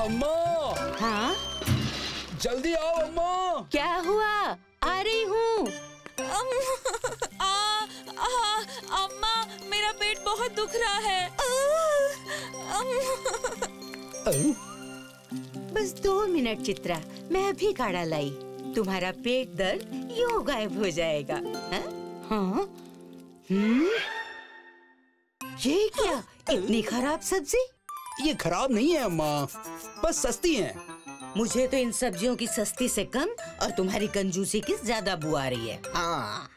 अम्मा। हाँ, जल्दी आओ अम्मा। क्या हुआ? आ रही हूँ। अम्मा, मेरा पेट बहुत दुख रहा है। बस 2 मिनट चित्रा, मैं अभी काढ़ा लाई। तुम्हारा पेट दर्द यूं गायब हो जाएगा। हाँ? ये क्या? इतनी खराब सब्जी? ये खराब नहीं है अम्मा, बस सस्ती है। मुझे तो इन सब्जियों की सस्ती से कम और तुम्हारी कंजूसी की ज्यादा बू आ रही है। हाँ।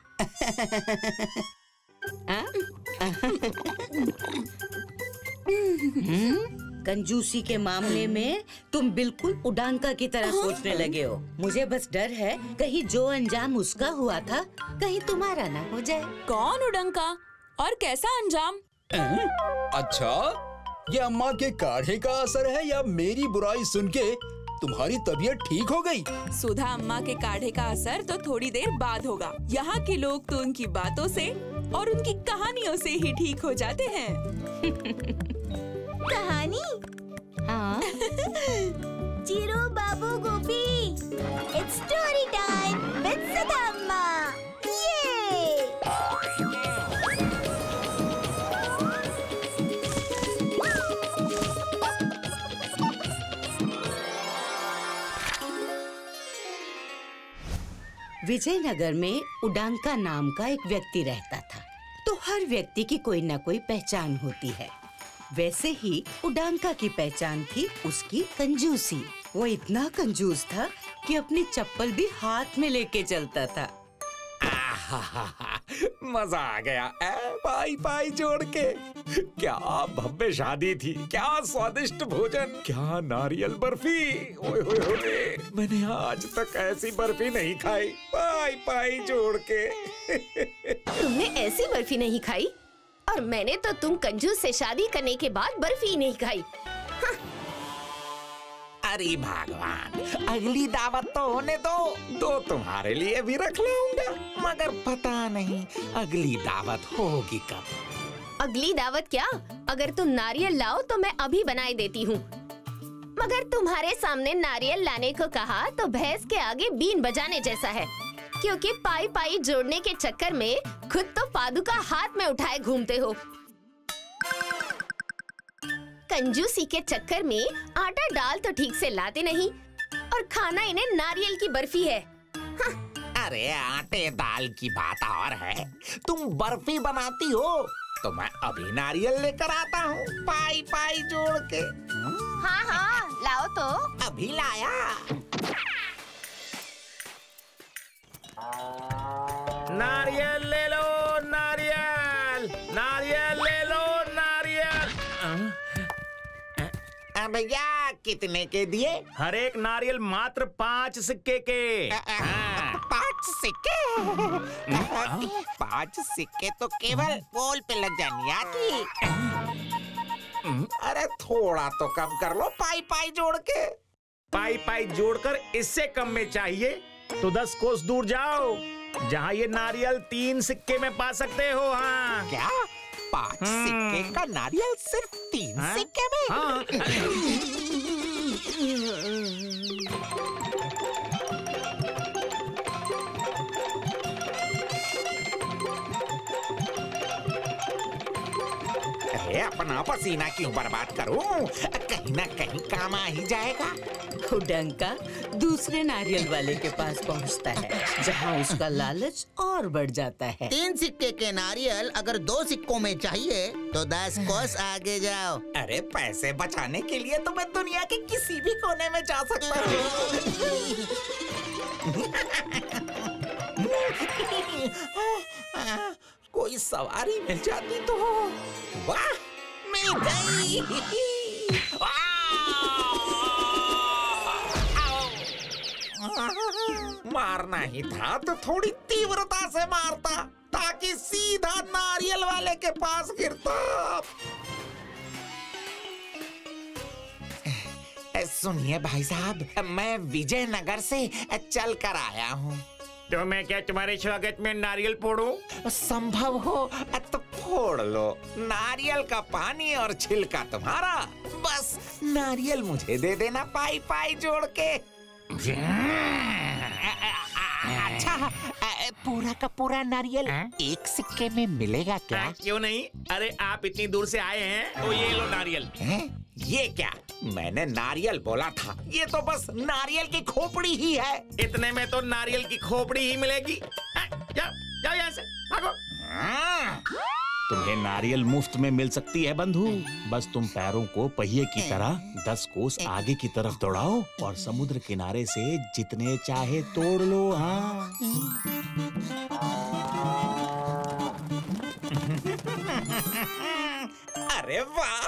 कंजूसी के मामले में तुम बिल्कुल उडांका की तरह सोचने लगे हो। मुझे बस डर है कहीं जो अंजाम उसका हुआ था कहीं तुम्हारा ना हो जाए। कौन उडंका और कैसा अंजाम? अच्छा, ये अम्मा के काढ़े का असर है या मेरी बुराई सुन के तुम्हारी तबीयत ठीक हो गई? सुधा अम्मा के काढ़े का असर तो थोड़ी देर बाद होगा। यहाँ के लोग तो उनकी बातों से और उनकी कहानियों से ही ठीक हो जाते हैं। कहानी? हाँ। चिरू बाबू Gopi, it's story time with Sudha अम्मा। ये विजयनगर में उडांका नाम का एक व्यक्ति रहता था। तो हर व्यक्ति की कोई न कोई पहचान होती है। वैसे ही उडांका की पहचान थी उसकी कंजूसी। वो इतना कंजूस था कि अपनी चप्पल भी हाथ में लेके चलता था। मजा आ गया पाई पाई जोड़ के। क्या भव्य शादी थी, क्या स्वादिष्ट भोजन, क्या नारियल बर्फी। ओए होए होए, मैंने आज तक ऐसी बर्फी नहीं खाई पाई पाई जोड़ के। तुमने ऐसी बर्फी नहीं खाई और मैंने तो तुम कंजूस से शादी करने के बाद बर्फी नहीं खाई। अरे भगवान, अगली दावत तो होने दो तुम्हारे लिए भी रख लाऊंगा, मगर पता नहीं अगली दावत होगी कब। अगली दावत क्या? अगर तुम नारियल लाओ तो मैं अभी बनाए देती हूँ, मगर तुम्हारे सामने नारियल लाने को कहा तो भैंस के आगे बीन बजाने जैसा है, क्योंकि पाई पाई जोड़ने के चक्कर में खुद तो पादुका हाथ में उठाए घूमते हो। कंजूसी के चक्कर में आटा डाल तो ठीक से लाते नहीं और खाना इन्हें नारियल की बर्फी है। अरे आटे दाल की बात और है, तुम बर्फी बनाती हो तो मैं अभी नारियल लेकर आता हूँ पाई पाई जोड़ के। हाँ हाँ, लाओ तो। अभी लाया। नारियल ले लो, नारियल नारियल ले लो, नारियल। भैया कितने के दिए? हर एक नारियल मात्र 5 सिक्के के। 5 सिक्के? 5 सिक्के तो केवल पोल पे लग जानी आती। अरे थोड़ा तो कम कर लो पाई पाई जोड़ के। पाई पाई जोड़कर इससे कम में चाहिए तो 10 कोस दूर जाओ, जहाँ ये नारियल 3 सिक्के में पा सकते हो। हाँ क्या 5 सिक्के का नारियल सिर्फ 3 सिक्के में? हाँ। अरे अपना पसीना क्यों बर्बाद करूं? कहीं ना कहीं काम आ ही जाएगा। उडंका दूसरे नारियल वाले के पास पहुंचता है, जहां उसका लालच और बढ़ जाता है। 3 सिक्के के नारियल अगर 2 सिक्कों में चाहिए तो 10 कोस आगे जाओ। अरे पैसे बचाने के लिए तो मैं दुनिया के किसी भी कोने में जा सकता हूँ। कोई सवारी मिल जाती तो। वाह, मिल गई। मारना ही था तो थोड़ी तीव्रता से मारता ताकि सीधा नारियल वाले के पास गिरता। सुनिए भाई साहब, मैं विजयनगर से चल कर आया हूँ। तो मैं क्या तुम्हारे स्वागत में नारियल फोड़ूं? संभव हो तो फोड़ लो। नारियल का पानी और छिलका तुम्हारा, बस नारियल मुझे दे देना पाई पाई जोड़ के। अच्छा, पूरा का पूरा नारियल एक सिक्के में मिलेगा क्या? क्यों नहीं? अरे आप इतनी दूर से आए हैं तो ये लो नारियल। ये क्या? मैंने नारियल बोला था, ये तो बस नारियल की खोपड़ी ही है। इतने में तो नारियल की खोपड़ी ही मिलेगी। जाओ जाओ यहाँ से, भागो। तुम्हें नारियल मुफ्त में मिल सकती है बंधु, बस तुम पैरों को पहिए की तरह 10 कोस आगे की तरफ दौड़ाओ और समुद्र किनारे से जितने चाहे तोड़ लो। हाँ अरे वाह!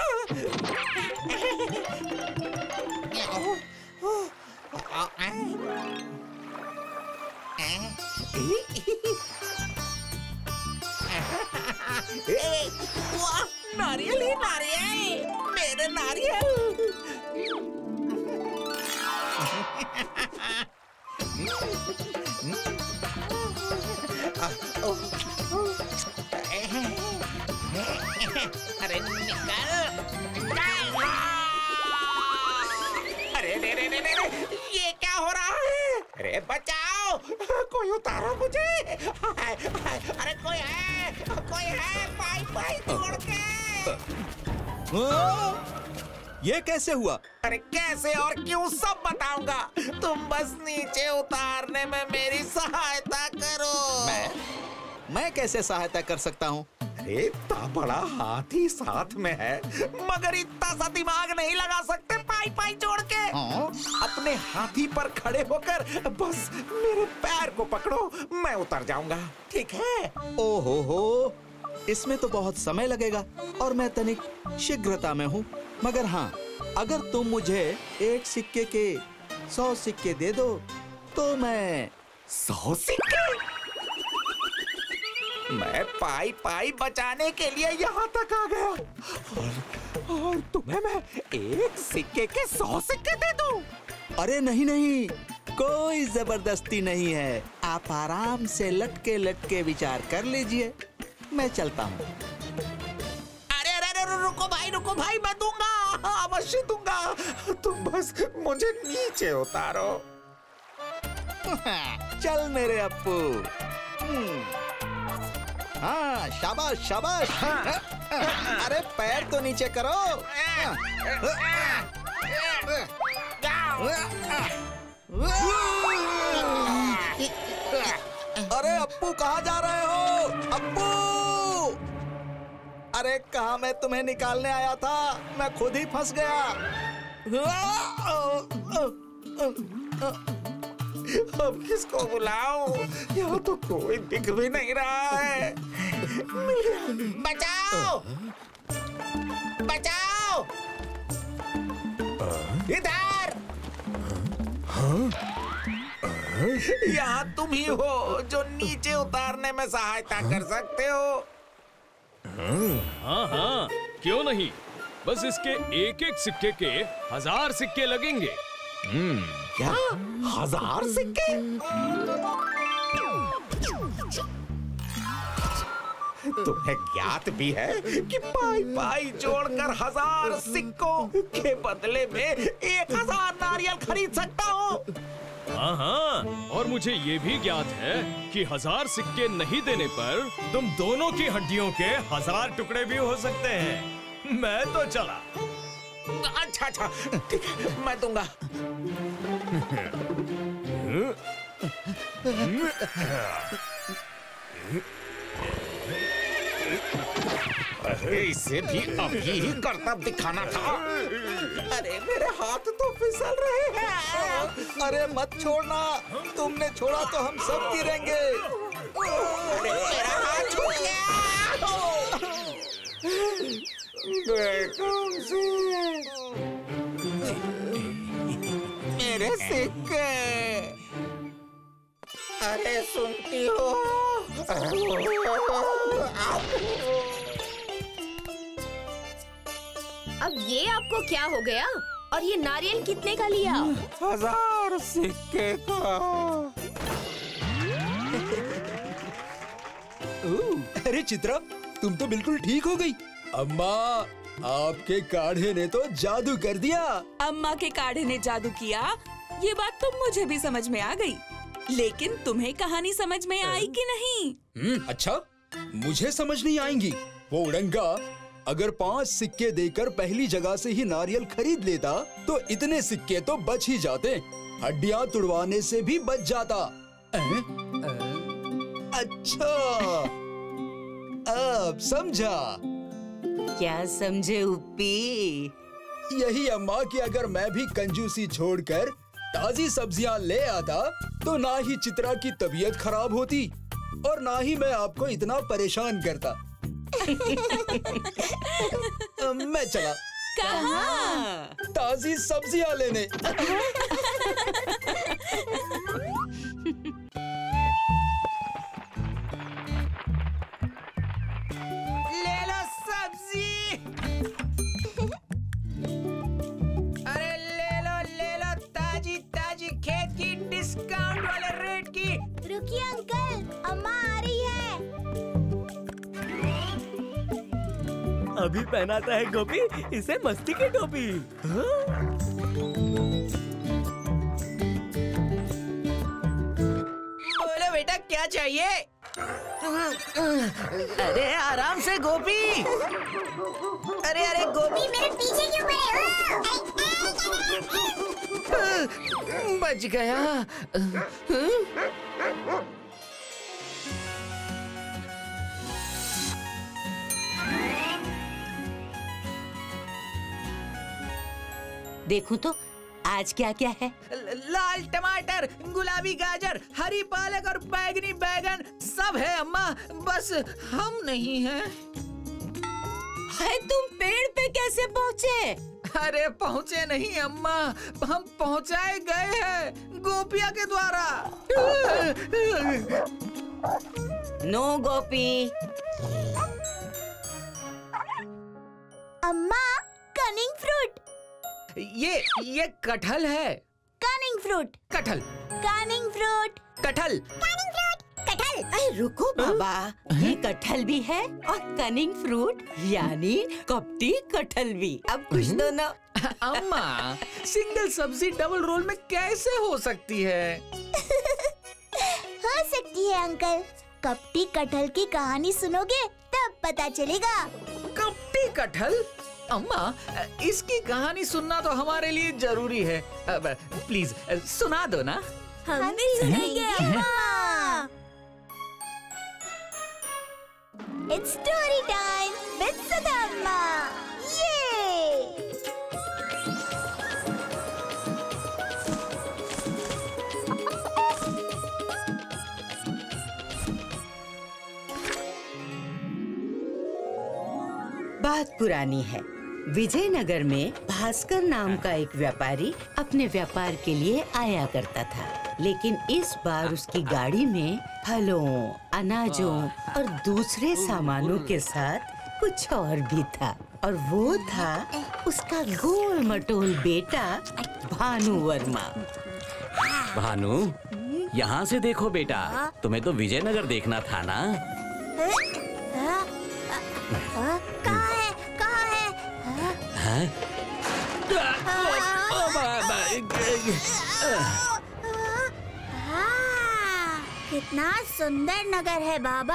वाह, नारियल ही नारियल, मेरे नारियल। अरे निकाल, अरे ये क्या हो रहा है? अरे बचाओ, कोई उतारो मुझे। अरे कोई है, पाई पाई तोड़ के। ये कैसे हुआ? अरे कैसे और क्यों सब बताऊंगा, तुम बस नीचे उतारने में मेरी सहायता करो। मैं कैसे सहायता कर सकता हूँ? अरे इतना बड़ा हाथी साथ में है, मगर इतना सा दिमाग नहीं लगा सकते पाई पाई जोड़ के। अपने हाथी पर खड़े होकर बस मेरे पैर को पकड़ो, मैं उतर जाऊंगा, ठीक है? ओहो हो, इसमें तो बहुत समय लगेगा और मैं तनिक शीघ्रता में हूँ। मगर हाँ, अगर तुम मुझे 1 सिक्के के 100 सिक्के दे दो तो मैं 100 सिक्के? मैं पाई पाई बचाने के लिए यहाँ तक आ गया और तुम्हें मैं 1 सिक्के के 100 सिक्के दे दूं? अरे नहीं, कोई जबरदस्ती नहीं है। आप आराम से लटके लटके विचार कर लीजिए, मैं चलता हूँ। अरे रुको भाई, मैं दूंगा, अवश्य दूंगा, तुम बस मुझे नीचे उतारो। चल मेरे अप्पू। हाँ, शाबाश। अरे पैर तो नीचे करो। अरे अप्पू, कहाँ जा रहे हो? अप्पू! अरे कहाँ मैं तुम्हें निकालने आया था, मैं खुद ही फंस गया। अब किसको बुलाऊं? यहाँ तो कोई दिख भी नहीं रहा है। बचाओ! इधर! यहाँ तुम ही हो जो नीचे उतारने में सहायता कर सकते हो। हाँ, क्यों नहीं? बस इसके 1-1 सिक्के के 1000 सिक्के लगेंगे। क्या? 1000 सिक्के? तुम्हें ज्ञात भी है कि पाई पाई जोड़कर 1000 सिक्कों के बदले में 1000 नारियल खरीद सकता हूँ। हाँ, और मुझे ये भी ज्ञात है कि 1000 सिक्के नहीं देने पर तुम दोनों की हड्डियों के 1000 टुकड़े भी हो सकते हैं। मैं तो चला। अच्छा, ठीक है, मैं दूंगा। इसे भी अभी ही करतब दिखाना था। अरे मेरे हाथ तो फिसल रहे हैं। अरे मत छोड़ना, तुमने छोड़ा तो हम सब गिरेंगे। अरे मेरा हाथ छूट गया। मेरे सिक्के। अरे सुनती हो? अब ये आपको क्या हो गया? और ये नारियल कितने का लिया? 1000 सिक्के का। अरे चित्रा, तुम तो बिल्कुल ठीक हो गई। अम्मा, आपके काढ़े ने तो जादू कर दिया। अम्मा के काढ़े ने जादू किया, ये बात तो मुझे भी समझ में आ गई, लेकिन तुम्हें कहानी समझ में आई कि नहीं? अच्छा, मुझे समझ नहीं आएंगी। वो उड़ंगा अगर 5 सिक्के देकर पहली जगह से ही नारियल खरीद लेता तो इतने सिक्के तो बच ही जाते, हड्डियां तुड़वाने से भी बच जाता। अच्छा, अब समझा। क्या समझे उप्पी? यही अम्मा कि अगर मैं भी कंजूसी छोड़कर ताजी सब्जियां ले आता तो ना ही चित्रा की तबीयत खराब होती और ना ही मैं आपको इतना परेशान करता। मैं चला। कहाँ? ताजी सब्जियां लेने। ले लो सब्जी। अरे ले लो ताजी ताजी खेत की, डिस्काउंट वाले रेट की। रुकिए अंकल, अम्मा आ रही है। अभी पहनाता है गोपी इसे मस्ती की टोपी। बोलो बेटा क्या चाहिए? अरे आराम से गोपी। अरे गोपी मेरे पीछे क्यों पड़े हो? बच गया। देखूं तो आज क्या क्या है? लाल टमाटर, गुलाबी गाजर, हरी पालक और बैगनी बैगन सब है अम्मा, बस हम नहीं हैं। है, तुम पेड़ पे कैसे पहुँचे? अरे पहुँचे नहीं अम्मा, हम पहुँचाए गए हैं गोपिया के द्वारा। नो गोपी। अम्मा, कनिंग फ्रूट। ये कटहल है। Cunning fruit. कटहल। Cunning fruit. कटहल। Cunning fruit. कटहल। अरे रुको बाबा, ये कटहल भी है और कनिंग फ्रूट यानी कपटी कटहल भी। अब कुछ दो ना। अम्मा, सिंगल सब्जी डबल रोल में कैसे हो सकती है? हो सकती है अंकल, कपटी कटहल की कहानी सुनोगे तब पता चलेगा। कपटी कटहल? अम्मा, इसकी कहानी सुनना तो हमारे लिए जरूरी है। प्लीज सुना दो ना। हम भी सुनेंगे अम्मा। It's story time with सुदाम्मा। ये बात पुरानी है। विजयनगर में भास्कर नाम का एक व्यापारी अपने व्यापार के लिए आया करता था, लेकिन इस बार उसकी गाड़ी में फलों, अनाजों और दूसरे सामानों के साथ कुछ और भी था, और वो था उसका गोल मटोल बेटा भानु वर्मा। भानु, यहाँ से देखो बेटा, तुम्हें तो विजयनगर देखना था ना। कितना सुंदर नगर है बाबा।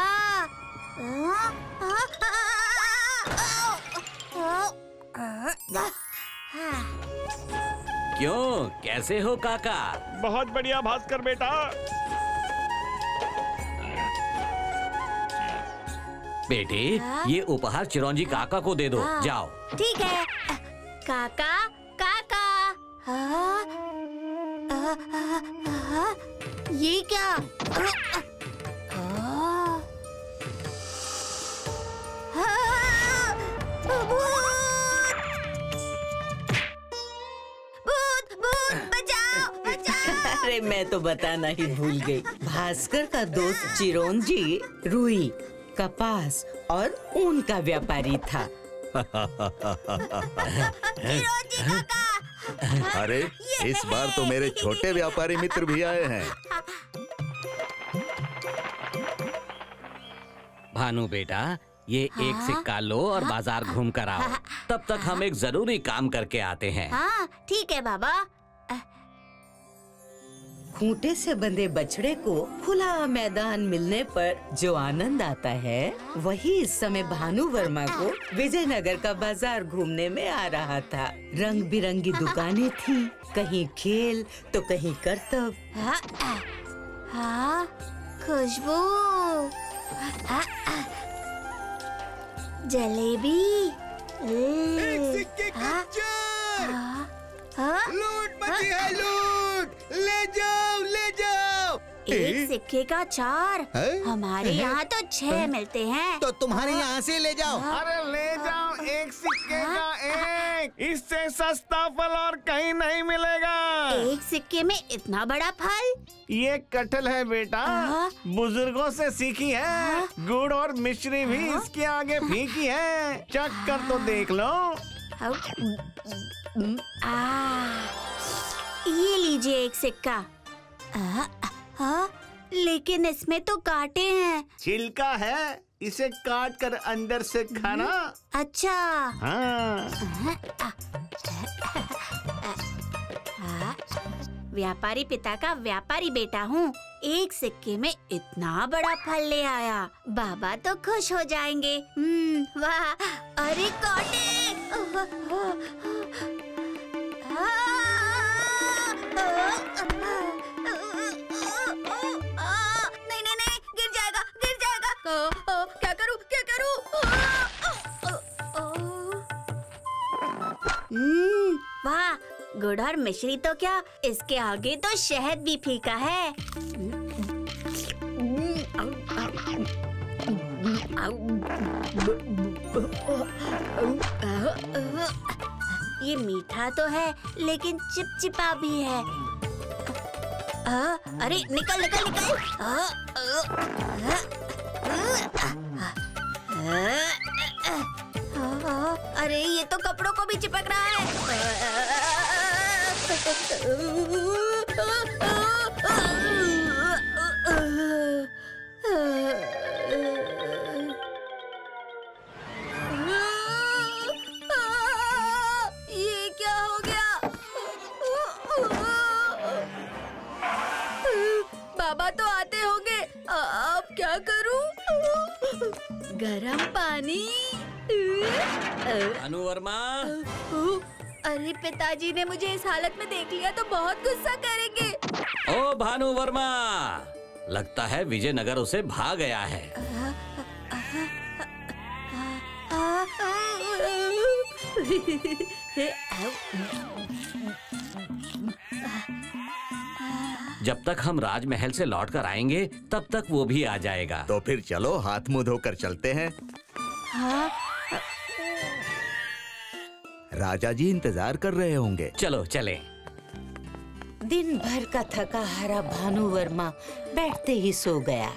क्यों, कैसे हो काका? बहुत बढ़िया भास्कर बेटा। बेटे, ये उपहार चिरौंजी काका को दे दो। जाओ। ठीक है काका। काका, ये क्या? अरे मैं तो बताना ही भूल गई। भास्कर का दोस्त चिरौंजी रुई, कपास और ऊन का व्यापारी था। अरे इस बार तो मेरे छोटे व्यापारी मित्र भी आए हैं। भानु बेटा, ये एक सिक्का लो और बाजार घूम कर आओ। तब तक हम एक जरूरी काम करके आते हैं। हाँ ठीक है बाबा। खूंटे से बंधे बछड़े को खुला मैदान मिलने पर जो आनंद आता है, वही इस समय भानु वर्मा को विजयनगर का बाजार घूमने में आ रहा था। रंग बिरंगी दुकानें थीं, कहीं खेल तो कहीं करतब। हाँ, खुशबू, जलेबी, एक सिक्के का चार। लूट मची है, लूट, ले जाओ ले जाओ। एक सिक्के का 4। हमारे यहाँ तो 6 मिलते हैं। तो तुम्हारे यहाँ से ले जाओ। अरे ले जाओ, एक सिक्के का 1। इससे सस्ता फल और कहीं नहीं मिलेगा। एक सिक्के में इतना बड़ा फल? ये कटहल है बेटा, बुजुर्गों से सीखी है। गुड़ और मिश्री भी इसके आगे फीकी है। चख कर तो देख लो। ये लीजिए एक सिक्का। लेकिन इसमें तो कांटे हैं। छिलका है, इसे काट कर अंदर से खाना। अच्छा। हाँ। व्यापारी पिता का व्यापारी बेटा हूँ। एक सिक्के में इतना बड़ा फल ले आया। बाबा तो खुश हो जाएंगे। वाह, अरे कांटे! नहीं, गिर जाएगा, गिर जाएगा। क्या करूं? वाह, गुड़ और मिश्री तो क्या, इसके आगे तो शहद भी फीका है। ये मीठा तो है, लेकिन चिपचिपा भी है। अरे निकल। अरे ये तो कपड़ों को भी चिपक रहा है। ये क्या हो गया? बाबा तो आते होंगे, अब क्या करूं? गरम पानी। भानु वर्मा। अरे पिताजी ने मुझे इस हालत में देख लिया तो बहुत गुस्सा करेंगे। ओ भानु वर्मा, लगता है विजयनगर उसे भा गया है। जब तक हम राजमहल से लौट कर आएंगे तब तक वो भी आ जाएगा। तो फिर चलो हाथ मुंह धोकर चलते हैं। हाँ? राजा जी इंतजार कर रहे होंगे। चलो चलें। दिन भर का थका हारा भानु वर्मा बैठते ही सो गया।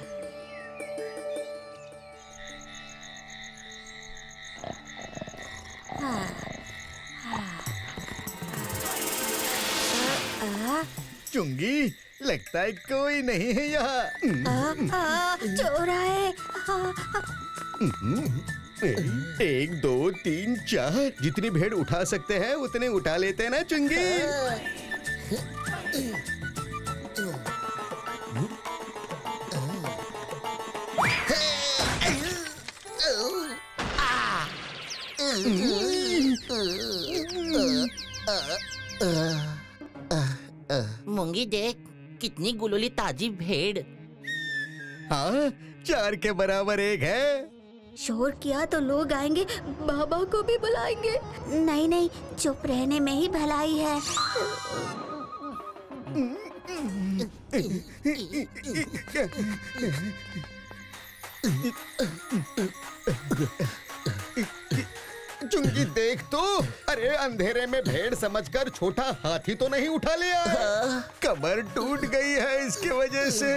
चुंगी, लगता है कोई नहीं है यहाँ। चोर आए। 1 2 3 4 जितनी भेड़ उठा सकते हैं उतने उठा लेते हैं ना चुंगी। मूंगी देख, कितनी गुलूली ताजी भेड़। हाँ, 4 के बराबर 1 है। शोर किया तो लोग आएंगे, बाबा को भी बुलाएंगे। नहीं, चुप रहने में ही भलाई है। चुंगी देख तो, अरे अंधेरे में भेड़ समझकर छोटा हाथी तो नहीं उठा लिया। कमर टूट गई है इसके वजह से।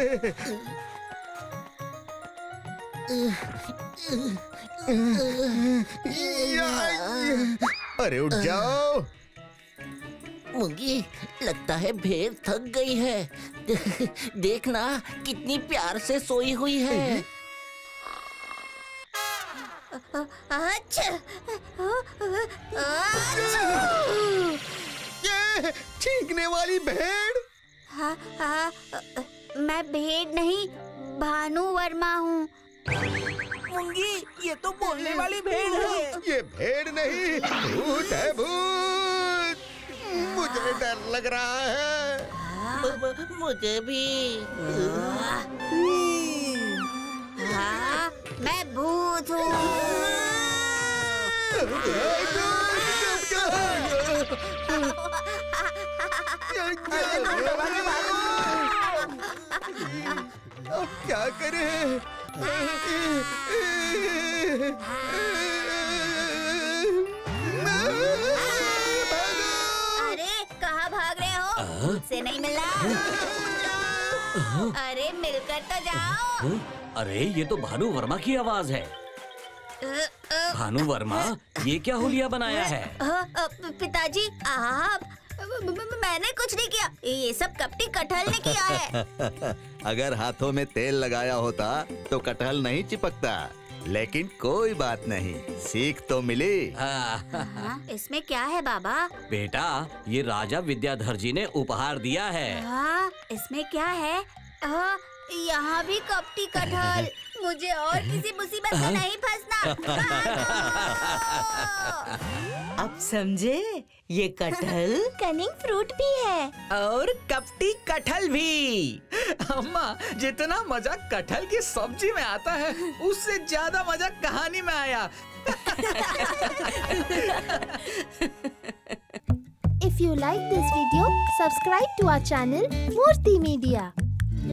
अरे उठ जाओ। मूंगी, लगता है भेड़ थक गई है। देखना कितनी प्यार से सोई हुई है। ये छींकने वाली भेड़। मैं भेड़ नहीं, भानु वर्मा हूँ। मुंगी, ये तो बोलने वाली भेड़ है। ये भेड़ नहीं, भूत है, भूत। मुझे डर लग रहा है। मुझे भी। हाँ, मैं भूत हूँ। क्या करें? अरे कहाँ भाग रहे हो? मुझसे नहीं मिला। अरे मिलकर तो जाओ। अरे ये तो भानु वर्मा की आवाज है। भानु वर्मा, ये क्या हुलिया बनाया है? पिताजी, आप मैंने कुछ नहीं किया। ये सब कपटी कटहल ने किया है। अगर हाथों में तेल लगाया होता तो कटहल नहीं चिपकता। लेकिन कोई बात नहीं, सीख तो मिली। इसमें क्या है बाबा? बेटा, ये राजा विद्याधर जी ने उपहार दिया है। इसमें क्या है? यहाँ भी कपटी कटहल। मुझे और किसी मुसीबत में नहीं फंसना। अब समझे? ये कटहल कनिंग फ्रूट भी है और कपटी कटहल भी। अम्मा, जितना मजा कटहल की सब्जी में आता है, उससे ज्यादा मजा कहानी में आया। If you like this video, subscribe to our channel Murthy Media.